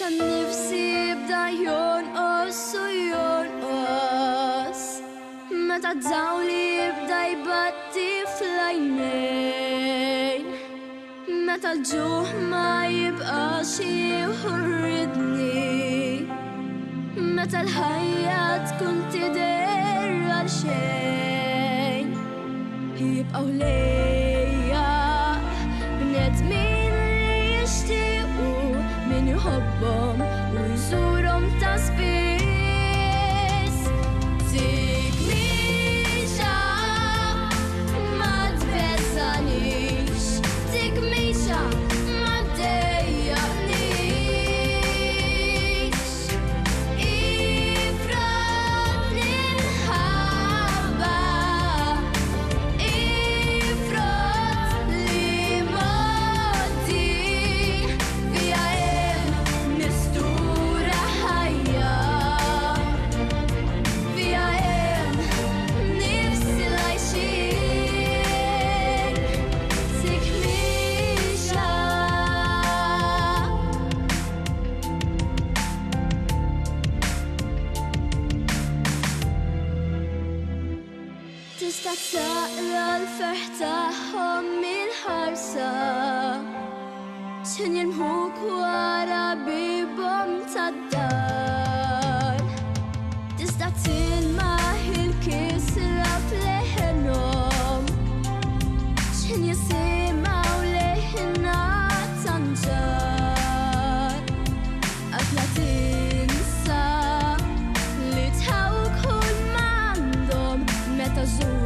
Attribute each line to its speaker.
Speaker 1: nifsi jibda jonqos u jonqos meta d-dawli jibda jbatti fl-għajnejn meta l-ġuħ ma jibqax jħurridni meta l-ħajja tkun tidher għal xejn jibqgħu lejja bnedmin li jixtiequ min jħobbhom u jżurhom ta' spiss. Tikmixa ma tbeżżanix, tikmixa ma tdejjaqnix. Ifrotni l-ħabba, ifrot li modi fija hemm mistura ħajja, fija hemm nifsi l-għajxin. Tikmixa tista' taqra l-ferħ tagħhom mill-ħarsa x'in jilmħuk wara bibhom tad-dar. Tista' tilmaħ il-kisra f'leħenhom x'in jisimgħu leħna tanġar. Qatla tinsa li tħawk kull m'għandhom meta żur